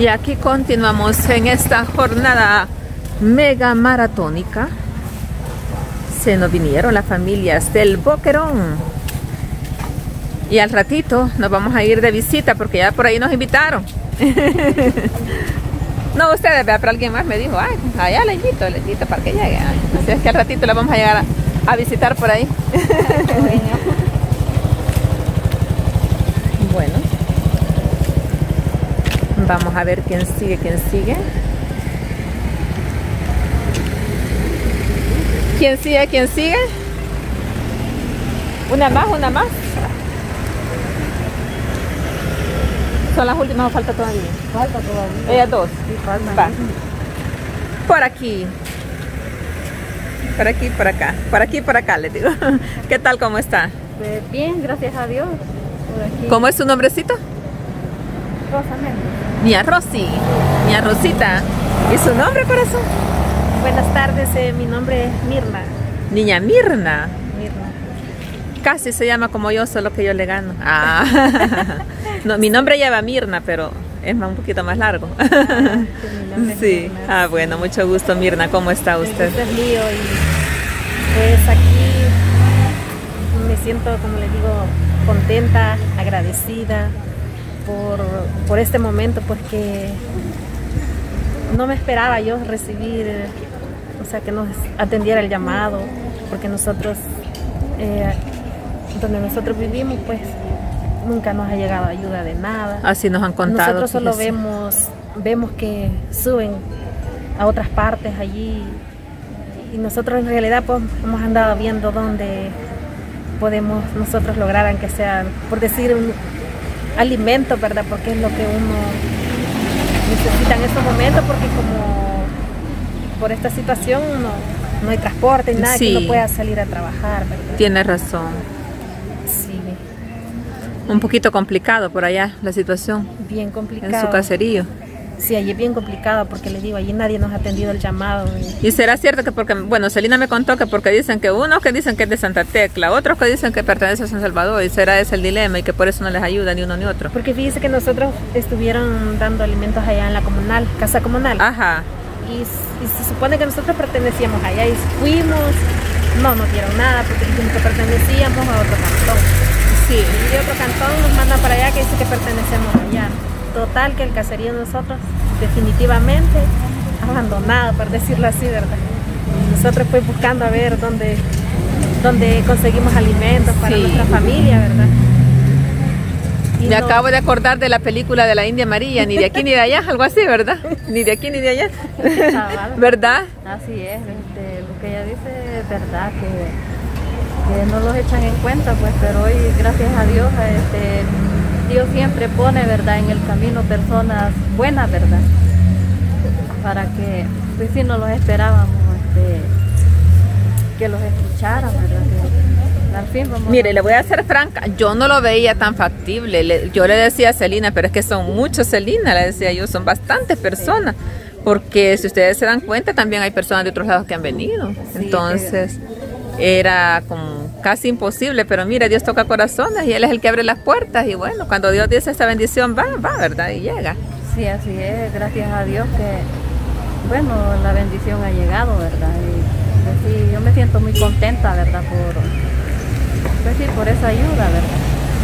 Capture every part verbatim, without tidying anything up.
Y aquí continuamos en esta jornada mega maratónica. Se nos vinieron las familias del Boquerón. Y al ratito nos vamos a ir de visita porque ya por ahí nos invitaron. No ustedes, pero alguien más me dijo, ay, allá le invito, le invito para que llegue. Así es que al ratito la vamos a llegar a, a visitar por ahí. Bueno. Vamos a ver quién sigue, quién sigue. ¿Quién sigue, quién sigue? Una más, una más. Son las últimas o falta todavía. Falta todavía. Ellas dos. Sí, falta. Va. Por aquí. Por aquí, por acá. Por aquí, por acá, les digo. ¿Qué tal, cómo está? Pues bien, gracias a Dios. Por aquí. ¿Cómo es su nombrecito? Rosa Méndez. Mía Rosy, Mía Rosita. ¿Y su nombre, corazón? Buenas tardes, eh, mi nombre es Mirna. Niña Mirna. Mirna. Casi se llama como yo, solo que yo le gano. Ah. No, mi nombre lleva Mirna, pero es un poquito más largo. Ah, sí, mi sí. Ah, bueno, mucho gusto, Mirna. ¿Cómo está usted? Este es lío y pues aquí me siento, como le digo, contenta, agradecida por, por este momento, porque no me esperaba yo recibir, o sea, que nos atendiera el llamado, porque nosotros, eh, donde nosotros vivimos, pues nunca nos ha llegado ayuda de nada. Así nos han contado. Nosotros solo fíjese. vemos, vemos que suben a otras partes allí y nosotros en realidad pues hemos andado viendo dónde podemos nosotros lograr, aunque sea, por decir, un alimento, ¿verdad? Porque es lo que uno necesita en estos momentos, porque como por esta situación no, no hay transporte, nada, sí, que uno pueda salir a trabajar, ¿verdad? Tiene razón. Sí. Un poquito complicado por allá la situación. Bien complicado. En su caserío. Sí, allí es bien complicado porque le digo, allí nadie nos ha atendido el llamado. Y, y será cierto que porque, bueno, Celina me contó que porque dicen que unos que dicen que es de Santa Tecla, otros que dicen que pertenece a San Salvador, y será ese el dilema y que por eso no les ayuda ni uno ni otro. Porque fíjese que nosotros estuvieron dando alimentos allá en la comunal, casa comunal. Ajá. Y, y se supone que nosotros pertenecíamos allá y fuimos, no nos dieron nada porque dijimos que pertenecíamos a otro cantón. Sí. Y de otro cantón nos manda para allá que dice que pertenecemos allá. Total que el caserío de nosotros definitivamente abandonado, por decirlo así, ¿verdad? Nosotros pues buscando a ver dónde, dónde conseguimos alimentos para sí, nuestra familia, ¿verdad? Y me no... acabo de acordar de la película de la India María, ni de aquí ni de allá, algo así, ¿verdad? Ni de aquí ni de allá. ¿Verdad? Así es, este, lo que ella dice es verdad, que, que no los echan en cuenta, pues, pero hoy, gracias a Dios, este, Dios siempre pone, ¿verdad?, en el camino personas buenas, ¿verdad? Para que, pues si no los esperábamos, este, que los escucharan, ¿verdad? Que al fin vamos. Mire, a... le voy a ser franca, yo no lo veía tan factible. Le, yo le decía a Celina, pero es que son muchos, Celina, le decía yo, son bastantes personas. Sí. Porque si ustedes se dan cuenta, también hay personas de otros lados que han venido. Sí, entonces, que... era como casi imposible, pero mire, Dios toca corazones y Él es el que abre las puertas, y bueno, cuando Dios dice esta bendición va, va, ¿verdad? Y llega. Sí, así es, gracias a Dios que, bueno, la bendición ha llegado, ¿verdad? Y pues, sí, yo me siento muy contenta, ¿verdad? Por, pues, sí, por esa ayuda, ¿verdad?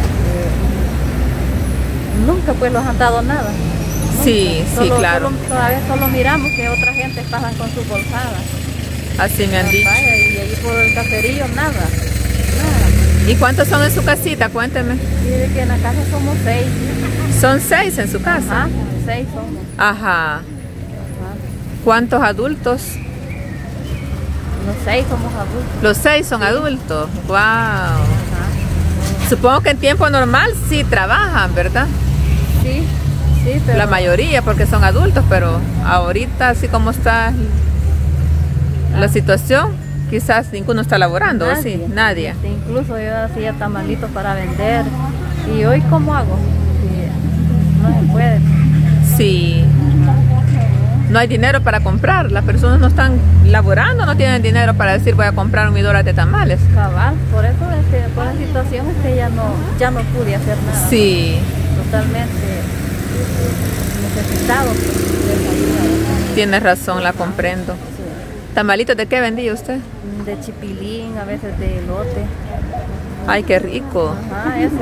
Eh, nunca pues los han dado nada. Nunca. Sí, solo, sí, claro. Solo, todavía solo miramos que otra gente pasan con sus bolsadas. Así me han dicho. Y ahí por el caserío nada. ¿Y cuántos son en su casita? Cuénteme. Dice que en la casa somos seis. ¿Son seis en su casa? Ajá, seis somos. Ajá. Ajá. ¿Cuántos adultos? Los seis somos adultos. Los seis son sí, adultos. Wow. Ajá. Supongo que en tiempo normal sí trabajan, ¿verdad? Sí, sí, pero... La mayoría porque son adultos, pero ahorita así como está ah. la situación, quizás ninguno está laborando, nadie, ¿sí? Nadie. Sí, incluso yo hacía tamalitos para vender. ¿Y hoy cómo hago? Sí, no se puede. Sí. No hay dinero para comprar. Las personas no están laborando, no tienen dinero para decir voy a comprar mi dólar de tamales. Cabal, por eso es que por la situación es que ya no, ya no pude hacer nada. Sí. Totalmente. Me necesitados pues, de esa ayuda. Tienes razón, la comprendo. ¿Tamalitos de qué vendía usted? De chipilín, a veces de elote. Ay, qué rico. Ajá, eso.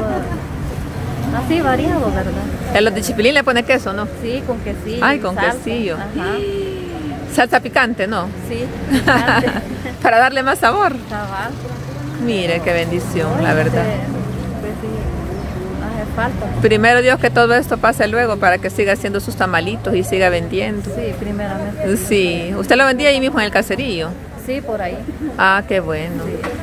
Así variado, ¿verdad? ¿En los de chipilín le pone queso, no? Sí, con quesillo. Ay, con salsa. quesillo. Ajá. Salsa picante, ¿no? Sí, picante. Para darle más sabor. Cabal. Mire, qué bendición, Oye, la verdad. Pues sí, hace falta. Primero Dios que todo esto pase luego para que siga haciendo sus tamalitos y siga vendiendo. Sí, primeramente. Sí, usted lo vendía ahí mismo en el caserío. Sí, por ahí. Ah, qué bueno.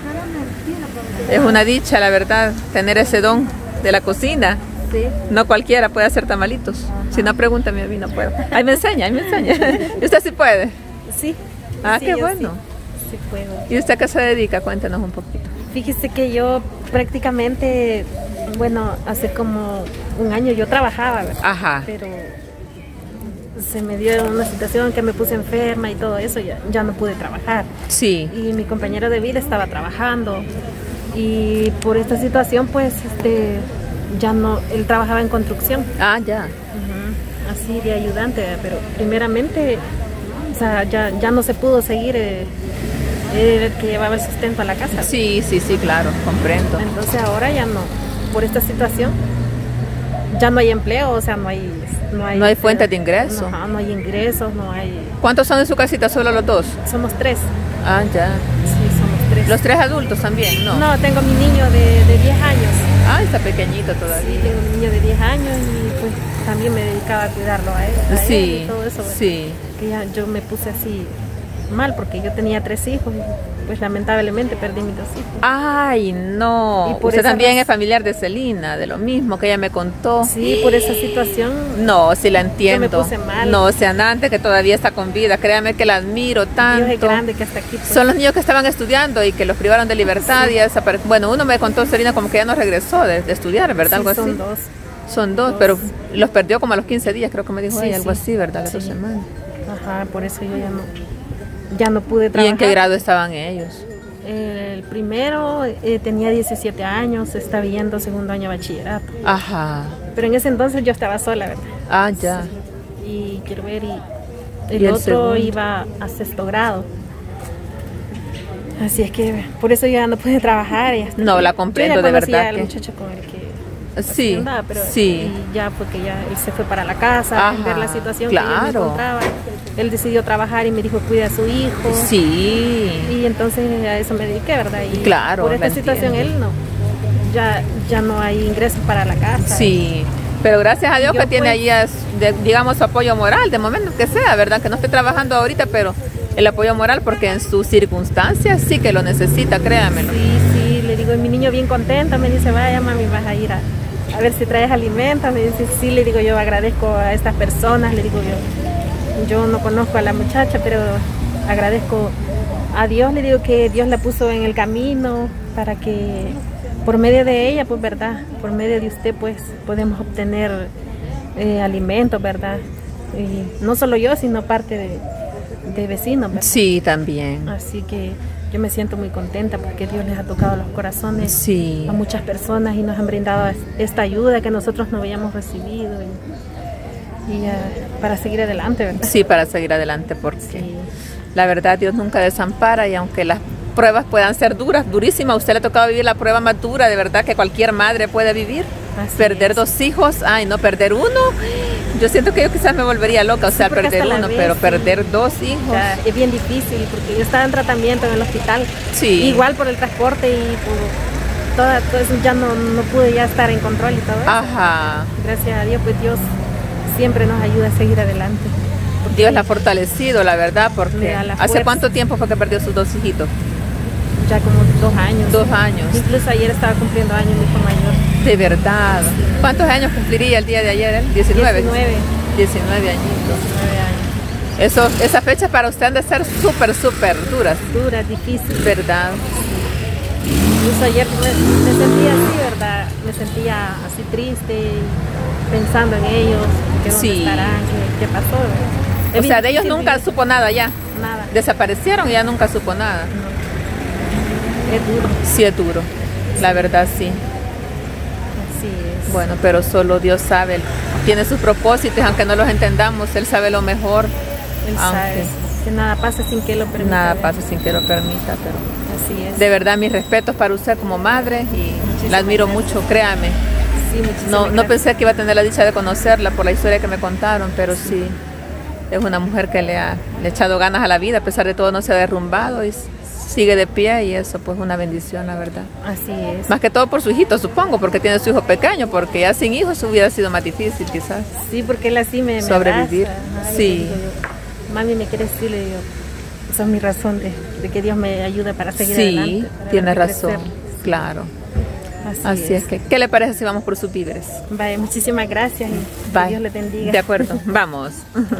Es una dicha, la verdad, tener ese don de la cocina. Sí. No cualquiera puede hacer tamalitos. Ajá. Si no, pregúntame a mí, no puedo. Ahí me enseña, ahí me enseña. ¿Y usted sí puede? Sí. Ah, sí, qué yo bueno. Sí, sí puedo. ¿Y usted a qué se dedica? Cuéntenos un poquito. Fíjese que yo prácticamente, bueno, hace como un año yo trabajaba, ¿verdad? Ajá. Pero se me dio una situación que me puse enferma y todo eso, ya, ya no pude trabajar. Sí. Y mi compañero de vida estaba trabajando y por esta situación pues este ya no, él trabajaba en construcción. Ah, ya. Uh-huh. Así de ayudante, pero primeramente, o sea, ya, ya no se pudo seguir, eh, era el que llevaba el sustento a la casa. Sí, sí, sí, claro, comprendo. Entonces ahora ya no, por esta situación, ya no hay empleo, o sea, no hay... No hay, No hay fuente de ingreso. No, no hay ingresos, no hay... ¿Cuántos son en su casita? ¿Solo los dos? Somos tres. Ah, ya. Sí, somos tres. ¿Los tres adultos también? No. No, tengo mi niño de, de diez años. Ah, está pequeñito todavía. Sí, tengo un niño de diez años y pues también me dedicaba a cuidarlo a él, a Sí, él y todo eso. ¿verdad? sí. Que ya yo me puse así mal porque yo tenía tres hijos y pues lamentablemente perdí mis dos hijos. Ay, no. Y por Usted esa también raz- es familiar de Celina, de lo mismo que ella me contó. Sí, por esa situación No, sí la entiendo. Yo me puse mal. No, o sea, Nante que todavía está con vida. Créame que la admiro tanto. Dios es grande que hasta aquí. Pues, Son los niños que estaban estudiando y que los privaron de libertad Sí. y desapare- Bueno, uno me contó, Celina, como que ya no regresó de, de estudiar, ¿verdad? sí, Algo son así. dos. Son dos, Dos. pero los perdió como a los quince días, creo que me dijo Sí, ella, algo sí. así, ¿verdad? Las dos Sí. semanas. Ajá, por eso yo ya no, ya no pude ¿Y trabajar. en qué grado estaban ellos? El primero eh, tenía diecisiete años, estaba yendo segundo año de bachillerato. Ajá. Pero en ese entonces yo estaba sola, ¿verdad? Ah, ya. Y quiero ver, y el, ¿Y el otro segundo? iba a sexto grado. Así es que por eso yo ya no pude trabajar. Y hasta No, que- la comprendo, yo ya de conocía verdad al que- muchacho con el que Sí, andaba, pero sí. y ya fue que ya él se fue para la casa a Ajá, ver la situación que yo claro. me encontraba. Él decidió trabajar y me dijo cuida a su hijo. Sí. Y entonces a eso me dediqué, ¿verdad? Y Claro, por esta la situación entiendo. él no, ya, ya no hay ingresos para la casa. Sí, pero gracias a Dios Yo que tiene pues- ahí, es- de- digamos, su apoyo moral, de momento que sea, ¿verdad? Que no esté trabajando ahorita, pero el apoyo moral, porque en sus circunstancias sí que lo necesita, créamelo. Sí, sí, le digo, y mi niño bien contento, me dice, vaya mami, vas a ir a, a ver si traes alimentos. Me dice, sí, le digo, yo agradezco a estas personas, le digo yo, yo no conozco a la muchacha, pero agradezco a Dios, le digo que Dios la puso en el camino para que por medio de ella, pues verdad, por medio de usted, pues podemos obtener eh, alimentos, ¿verdad? Y no solo yo, sino parte de, de vecinos, ¿verdad? Sí, también. Así que yo me siento muy contenta porque Dios les ha tocado los corazones Sí. a muchas personas y nos han brindado es- esta ayuda que nosotros no habíamos recibido y, y, ah, para seguir adelante, ¿verdad? Sí, para seguir adelante, porque Sí. la verdad Dios nunca desampara y aunque las pruebas puedan ser duras, durísimas, a usted le ha tocado vivir la prueba más dura, de verdad, que cualquier madre puede vivir. Así Perder es. dos hijos, ay, no, perder uno. Yo siento que yo quizás me volvería loca, o Sí, sea, porque perder hasta la uno, vez, pero sí. perder dos hijos. O sea, es bien difícil porque yo estaba en tratamiento en el hospital, Sí. igual por el transporte y por toda, todo eso ya no, no pude ya estar en control y todo eso. Ajá. Gracias a Dios, pues Dios siempre nos ayuda a seguir adelante. Porque Dios la ha fortalecido, la verdad, Le porque da la ¿hace fuerza. cuánto tiempo fue que perdió sus dos hijitos? ya como dos años. Dos años. Incluso ayer estaba cumpliendo años mi hijo mayor. De verdad. ¿Cuántos años cumpliría el día de ayer? él? diecinueve. diecinueve. diecinueve añitos. diecinueve años. Eso, esa fecha para usted han de ser súper, súper duras, Dura, difícil. ¿verdad? Incluso ayer me, me sentía así, ¿verdad? Me sentía así triste, pensando en ellos, que dónde Sí. estarán, qué, qué pasó. ¿verdad? Es O bien sea, de ellos difícil nunca vivir. supo nada ya. Nada. Desaparecieron y ya nunca supo nada. No. Es duro. Sí, es duro. La verdad, sí. Así es. Bueno, pero solo Dios sabe, tiene sus propósitos, aunque no los entendamos, Él sabe lo mejor. Él sabe que nada pasa sin que lo permita. Nada pasa sin que lo permita, pero así es. De verdad, mis respetos para usted como madre y muchísimas la admiro gracias. Mucho, créame. Sí, no, no pensé que iba a tener la dicha de conocerla por la historia que me contaron, pero sí, es una mujer que le ha, le ha echado ganas a la vida, a pesar de todo no se ha derrumbado y sigue de pie y eso pues una bendición, la verdad. Así es. Más que todo por su hijito, supongo, porque tiene su hijo pequeño, porque ya sin hijos hubiera sido más difícil quizás. Sí, porque él así me, me sobrevivir. Abraza. Sí. Digo, mami, me quiere decir, le digo, esa es mi razón de, de que Dios me ayude para seguir sí, adelante. Sí, tiene razón, claro. Así, Así es. es que, ¿qué le parece si vamos por sus víveres? Vaya, muchísimas gracias y que Dios le bendiga. De acuerdo, vamos.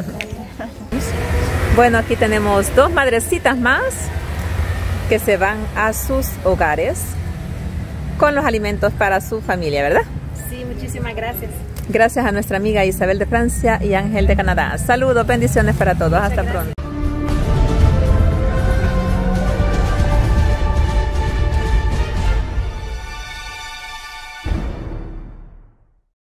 Bueno, aquí tenemos dos madrecitas más que se van a sus hogares con los alimentos para su familia, ¿verdad? Sí, muchísimas gracias. Gracias a nuestra amiga Isabel de Francia y Ángel de Canadá. Saludos, bendiciones para todos. Muchas Hasta gracias. Pronto.